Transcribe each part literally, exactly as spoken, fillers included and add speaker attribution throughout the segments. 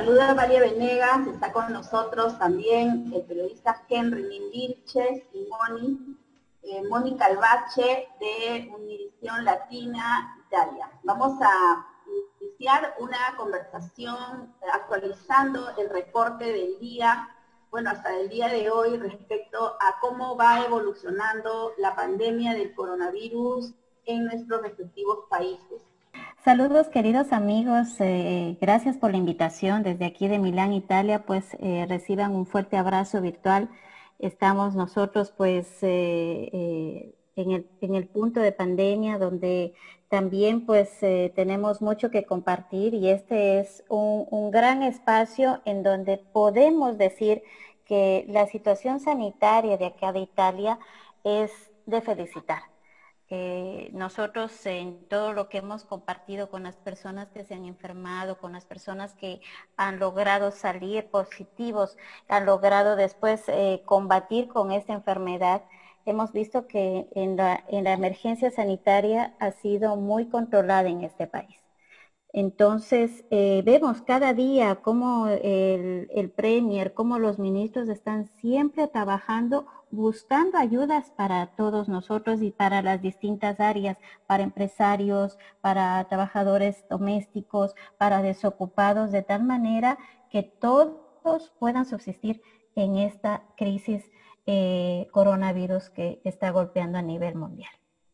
Speaker 1: saluda María Venegas, está con nosotros también el periodista Henry Vilches y Moni, eh, Moni Calvache de Univisión Latina Italia. Vamos a iniciar una conversación actualizando el reporte del día, bueno, hasta el día de hoy respecto a cómo va evolucionando la pandemia del coronavirus en nuestros respectivos países.
Speaker 2: Saludos queridos amigos, eh, gracias por la invitación desde aquí de Milán, Italia, pues eh, reciban un fuerte abrazo virtual. Estamos nosotros pues eh, eh, en, el, en el punto de pandemia donde también pues eh, tenemos mucho que compartir y este es un, un gran espacio en donde podemos decir que la situación sanitaria de acá de Italia es de felicitar. Eh, nosotros en todo lo que hemos compartido con las personas que se han enfermado, con las personas que han logrado salir positivos, han logrado después eh, combatir con esta enfermedad, hemos visto que en la, en la emergencia sanitaria ha sido muy controlada en este país. Entonces, eh, vemos cada día cómo el, el Premier, cómo los ministros están siempre trabajando, buscando ayudas para todos nosotros y para las distintas áreas, para empresarios, para trabajadores domésticos, para desocupados, de tal manera que todos puedan subsistir en esta crisis eh, coronavirus que está golpeando a nivel mundial.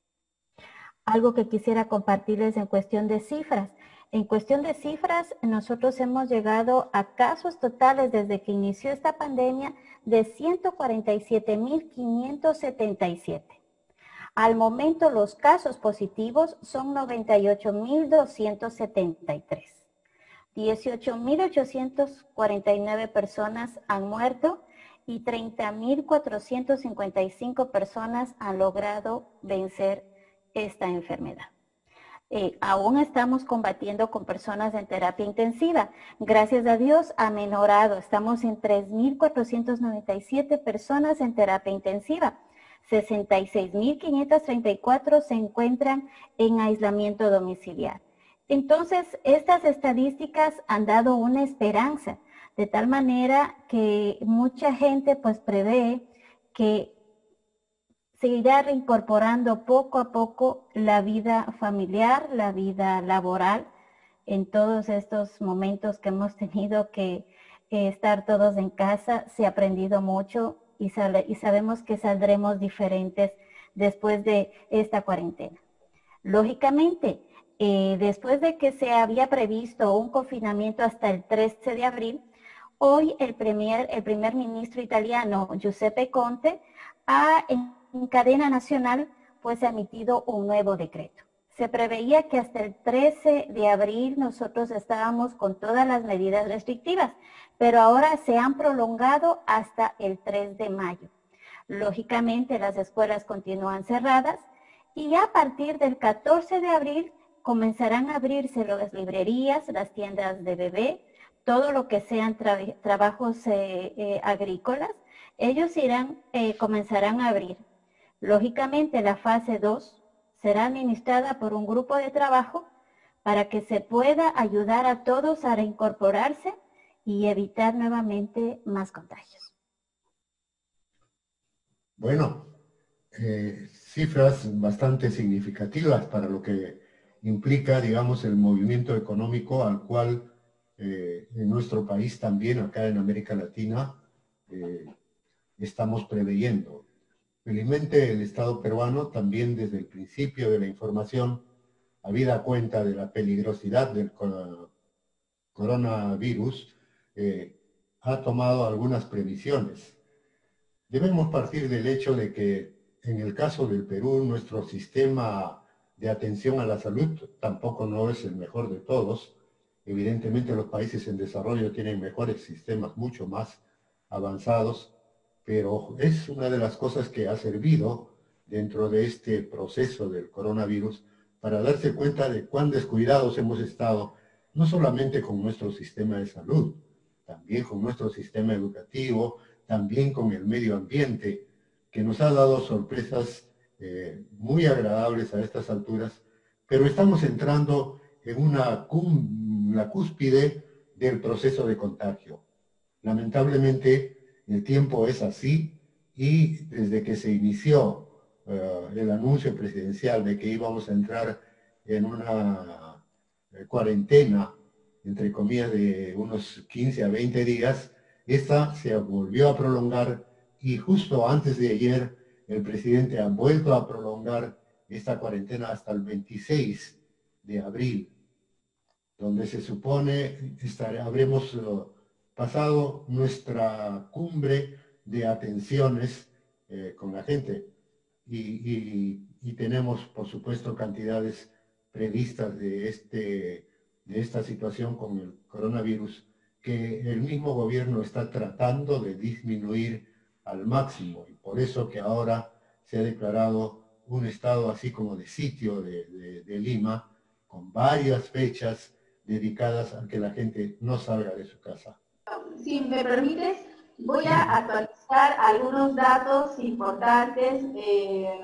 Speaker 2: Algo que quisiera compartirles en cuestión de cifras. En cuestión de cifras, nosotros hemos llegado a casos totales desde que inició esta pandemia de ciento cuarenta y siete mil quinientos setenta y siete. Al momento los casos positivos son noventa y ocho mil doscientos setenta y tres. dieciocho mil ochocientas cuarenta y nueve personas han muerto y treinta mil cuatrocientas cincuenta y cinco personas han logrado vencer esta enfermedad. Eh, aún estamos combatiendo con personas en terapia intensiva. Gracias a Dios ha menorado. Estamos en tres mil cuatrocientas noventa y siete personas en terapia intensiva. sesenta y seis mil quinientas treinta y cuatro se encuentran en aislamiento domiciliar. Entonces, estas estadísticas han dado una esperanza, de tal manera que mucha gente pues prevé que se irá reincorporando poco a poco la vida familiar, la vida laboral, en todos estos momentos que hemos tenido que eh, estar todos en casa. Se ha aprendido mucho y, sale, y sabemos que saldremos diferentes después de esta cuarentena. Lógicamente, eh, después de que se había previsto un confinamiento hasta el trece de abril, hoy el, premier, el primer ministro italiano Giuseppe Conte ha en en cadena nacional pues ha emitido un nuevo decreto. Se preveía que hasta el trece de abril nosotros estábamos con todas las medidas restrictivas, pero ahora se han prolongado hasta el tres de mayo. Lógicamente las escuelas continúan cerradas y a partir del catorce de abril comenzarán a abrirse las librerías, las tiendas de bebé, todo lo que sean tra trabajos eh, eh, agrícolas, ellos irán, eh, comenzarán a abrir. Lógicamente, la fase dos será administrada por un grupo de trabajo para que se pueda ayudar a todos a reincorporarse y evitar nuevamente más contagios.
Speaker 3: Bueno, eh, cifras bastante significativas para lo que implica, digamos, el movimiento económico al cual eh, en nuestro país también, acá en América Latina, eh, estamos preveyendo. Felizmente el Estado peruano también desde el principio de la información, habida cuenta de la peligrosidad del coronavirus, eh, ha tomado algunas previsiones. Debemos partir del hecho de que en el caso del Perú, nuestro sistema de atención a la salud tampoco no es el mejor de todos. Evidentemente los países en desarrollo tienen mejores sistemas mucho más avanzados, pero es una de las cosas que ha servido dentro de este proceso del coronavirus para darse cuenta de cuán descuidados hemos estado, no solamente con nuestro sistema de salud, también con nuestro sistema educativo, también con el medio ambiente, que nos ha dado sorpresas eh, muy agradables a estas alturas, pero estamos entrando en una cum, la cúspide del proceso de contagio. Lamentablemente, el tiempo es así y desde que se inició uh, el anuncio presidencial de que íbamos a entrar en una uh, cuarentena, entre comillas, de unos quince a veinte días, esta se volvió a prolongar y justo antes de ayer el presidente ha vuelto a prolongar esta cuarentena hasta el veintiséis de abril, donde se supone estar, habremos uh, pasado nuestra cumbre de atenciones eh, con la gente y, y, y tenemos, por supuesto, cantidades previstas de, este, de esta situación con el coronavirus que el mismo gobierno está tratando de disminuir al máximo, y por eso que ahora se ha declarado un estado así como de sitio de, de, de Lima, con varias fechas dedicadas a que la gente no salga de su casa.
Speaker 1: Si me permites, voy a actualizar algunos datos importantes, eh,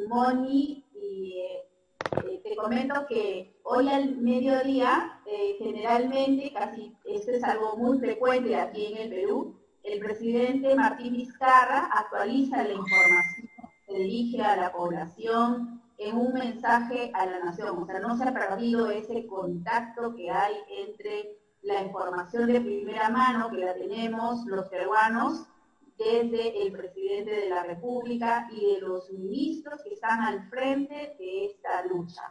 Speaker 1: Moni, y eh, te comento que hoy al mediodía, eh, generalmente, casi esto es algo muy frecuente aquí en el Perú, el presidente Martín Vizcarra actualiza la información, se dirige a la población en un mensaje a la nación. O sea, no se ha perdido ese contacto que hay entre la información de primera mano, que la tenemos los peruanos, desde el presidente de la República y de los ministros que están al frente de esta lucha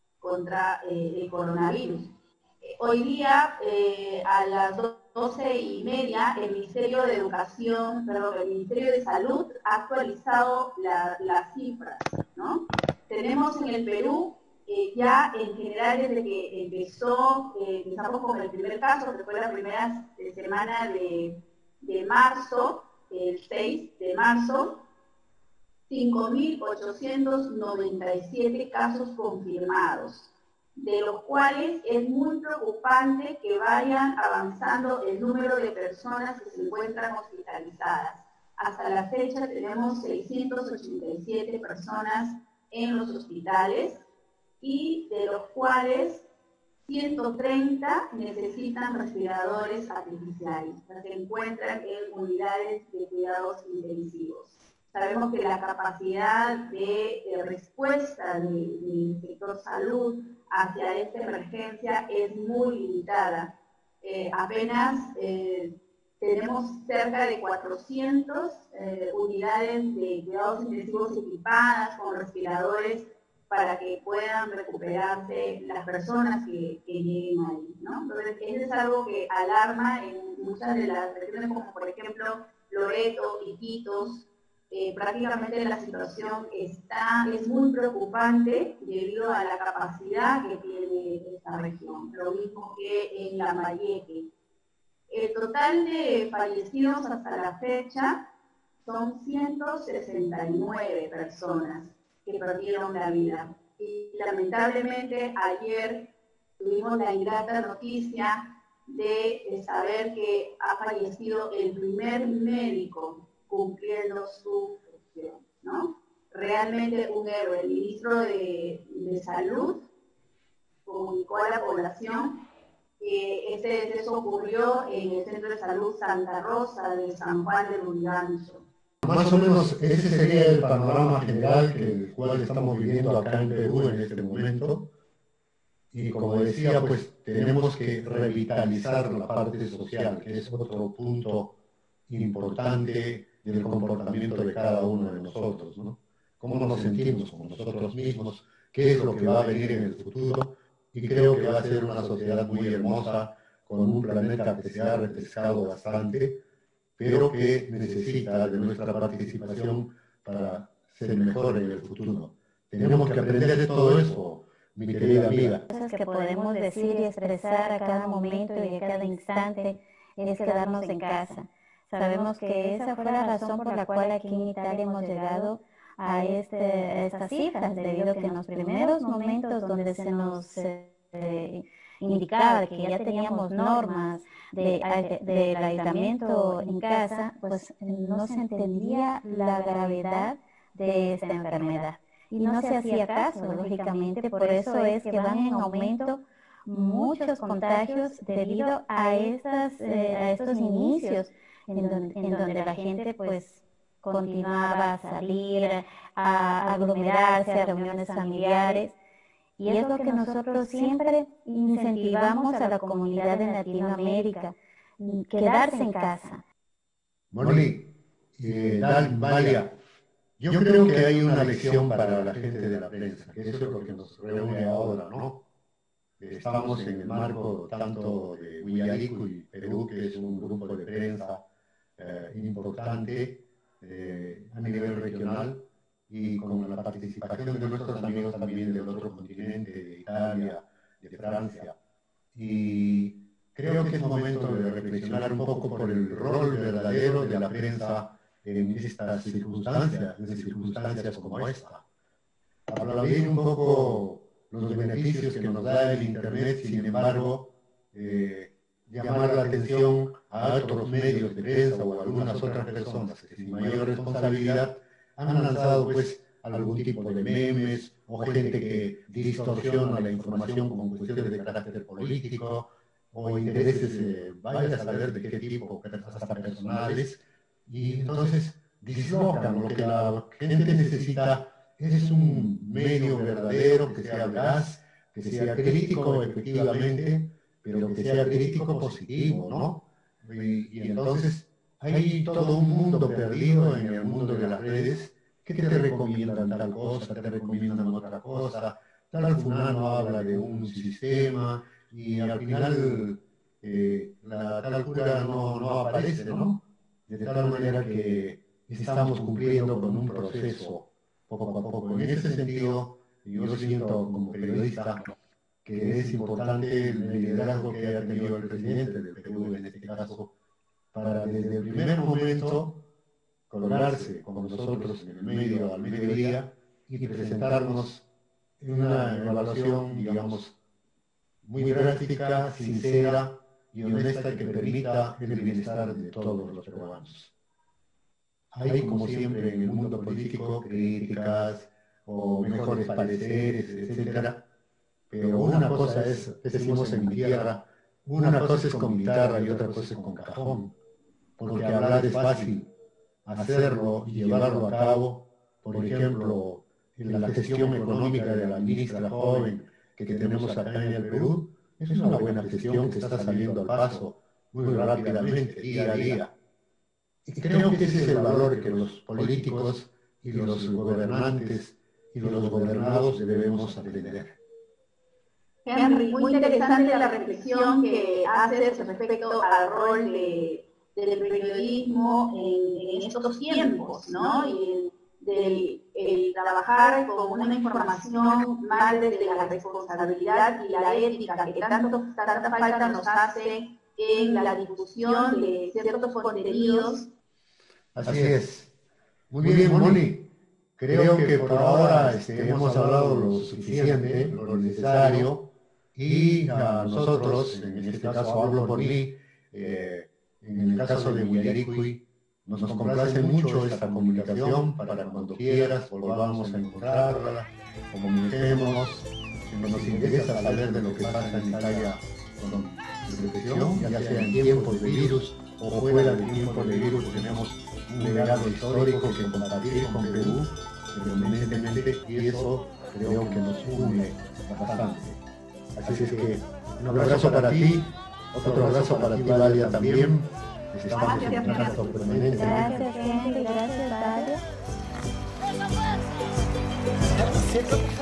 Speaker 1: contra eh, el coronavirus. Hoy día, eh, a las doce y media, el Ministerio de Educación, perdón, el Ministerio de Salud ha actualizado la, las cifras, ¿no? Tenemos en el Perú, eh, ya en general desde que empezó, eh, empezamos con el primer caso, que fue la primera semana de, de marzo, el seis de marzo, cinco mil ochocientos noventa y siete casos confirmados, de los cuales es muy preocupante que vayan avanzando el número de personas que se encuentran hospitalizadas. Hasta la fecha tenemos seiscientas ochenta y siete personas en los hospitales y de los cuales ciento treinta necesitan respiradores artificiales, se encuentran en unidades de cuidados intensivos. Sabemos que la capacidad de, de respuesta del sector salud hacia esta emergencia es muy limitada. Eh, apenas eh, tenemos cerca de cuatrocientas eh, unidades de cuidados intensivos equipadas con respiradores para que puedan recuperarse las personas que, que lleguen ahí, ¿no? Entonces, eso es algo que alarma en muchas de las regiones, como por ejemplo Loreto, Iquitos. Eh, prácticamente la situación está, es muy preocupante debido a la capacidad que tiene esta región, lo mismo que en Lambayeque. El total de fallecidos hasta la fecha son ciento sesenta y nueve personas que perdieron la vida. Y lamentablemente ayer tuvimos la ingrata noticia de saber que ha fallecido el primer médico cumpliendo su función, ¿no? Realmente un héroe. El ministro de, de Salud comunicó a la población que este deceso ocurrió en el Centro de Salud Santa Rosa de San Juan de Lurigancho.
Speaker 3: Más o menos ese sería el panorama general que el cual estamos viviendo acá en Perú en este momento. Y como decía, pues tenemos que revitalizar la parte social, que es otro punto importante del comportamiento de cada uno de nosotros, ¿no? Cómo nos sentimos con nosotros mismos, qué es lo que va a venir en el futuro, y creo que va a ser una sociedad muy hermosa, con un planeta que se ha refrescado bastante, pero que necesita de nuestra participación para ser mejor en el futuro. Tenemos que aprender de todo eso, mi querida amiga.
Speaker 2: Cosas que podemos decir y expresar a cada momento y a cada instante es quedarnos en casa. Sabemos que esa fue la razón por la cual aquí en Italia hemos llegado a, este, a estas cifras, debido a que en los primeros momentos donde se nos eh, indicaba que ya teníamos normas de, del aislamiento en casa, pues no se entendía la gravedad de esta enfermedad. Y no se hacía caso, lógicamente, por eso es que van en aumento muchos contagios debido a, estas, eh, a estos inicios en donde, en donde la gente pues continuaba a salir, a aglomerarse, a reuniones familiares. Y es lo que nosotros siempre incentivamos a la comunidad en Latinoamérica, quedarse en casa.
Speaker 3: Moni, eh, Dal, Valia, yo creo que hay una lección para la gente de la prensa, que eso es lo que nos reúne ahora, ¿no? Estamos en el marco tanto de Huillarico y Perú, que es un grupo de prensa eh, importante eh, a nivel regional, y con la participación de nuestros amigos también del otro continente, de Italia, de Francia. Y creo que es momento de reflexionar un poco por el rol verdadero de la prensa en estas circunstancias, en circunstancias como esta. Aplaudir un poco los beneficios que nos da el Internet, sin embargo, eh, llamar la atención a otros medios de prensa o a algunas otras personas que sin mayor responsabilidad han lanzado pues algún tipo de memes o gente que distorsiona la información con cuestiones de carácter político o intereses, eh, vaya a saber de qué tipo, hasta personales, y entonces dislocan. Lo que la gente necesita es un medio verdadero, que sea veraz, que sea crítico efectivamente, pero que sea crítico positivo, ¿no? Y, y entonces hay todo un mundo perdido en el mundo de las redes que te recomiendan tal cosa, te recomiendan otra cosa, tal fulano habla de un sistema y al final eh, la tal cura no, no aparece, ¿no? De tal manera que estamos cumpliendo con un proceso poco a poco. En ese sentido, yo siento como periodista que es importante el liderazgo que ha tenido el presidente del Perú, en este caso, para desde el primer momento colgarse con nosotros en el medio al mediodía y presentarnos una evaluación, digamos, muy práctica, sincera y honesta, que permita el bienestar de todos los peruanos. Hay, como siempre en el mundo político, críticas o mejores pareceres, etcétera, pero una cosa es, decimos en mi tierra, una cosa es con guitarra y otra cosa es con cajón, porque hablar es fácil, hacerlo y llevarlo a cabo, por ejemplo, en la gestión económica de la ministra joven que tenemos acá en el Perú, es una buena gestión que está saliendo al paso muy rápidamente, día a día. Y creo que ese es el valor que los políticos y los gobernantes y los gobernados debemos aprender.
Speaker 1: Henry, muy interesante la reflexión que haces respecto al rol de, del periodismo en, en estos tiempos, ¿no? Y del el trabajar con una información más desde la responsabilidad y la ética que tanto, tanta falta nos hace en la difusión de ciertos contenidos.
Speaker 3: Así es. Muy bien, Moni. Creo que por ahora este, hemos hablado lo suficiente, lo necesario, y a nosotros, en este caso hablo por mí, eh, en el caso de Huillaricuy, nos complace mucho esta comunicación para cuando quieras volvamos a encontrarla, comuniquemos, si nos interesa saber de lo que pasa en Italia con reflexión, ya sea en tiempos de virus o fuera de tiempos de virus, tenemos un legado histórico que compartir con Perú permanentemente, y eso creo que nos une bastante. Así es que un abrazo para ti, otro abrazo para ti, Valia, también. Estamos en contacto permanente.
Speaker 2: Gracias, gente, gracias, Valia.